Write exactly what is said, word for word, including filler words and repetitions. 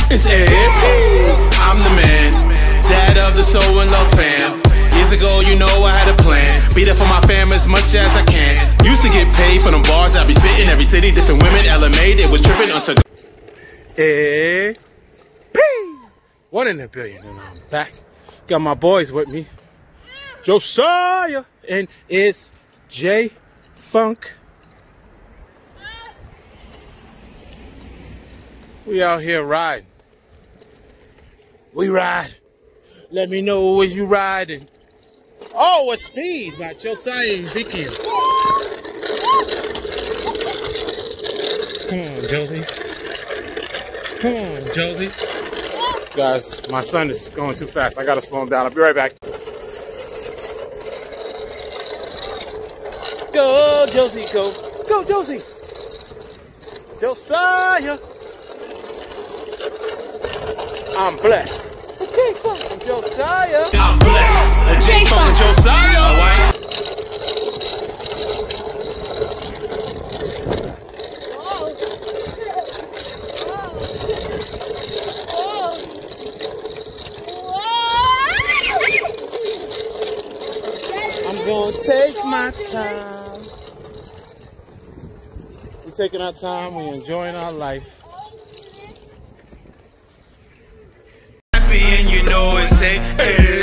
It's A P, I'm the man, dad of the Soul and Love fam. Years ago, you know I had a plan, be there for my fam as much as I can. Used to get paid for them bars I be spitting, every city, different women, L M A, it was tripping until A P, one in a billion, and I'm back. Got my boys with me, Josiah, and it's J Funk. We out here riding. We ride. Let me know as you riding. Oh, what speed by Josiah Ezekiel. Come on, Josie. Come on, Josie. Guys, my son is going too fast. I gotta slow him down. I'll be right back. Go, Josie, go. Go, Josie. Josiah. I'm blessed. J-Funk and Josiah. I'm blessed. J-Funk and Josiah. All right. I'm gonna take my time. We're taking our time. We're enjoying our life. And you know it's a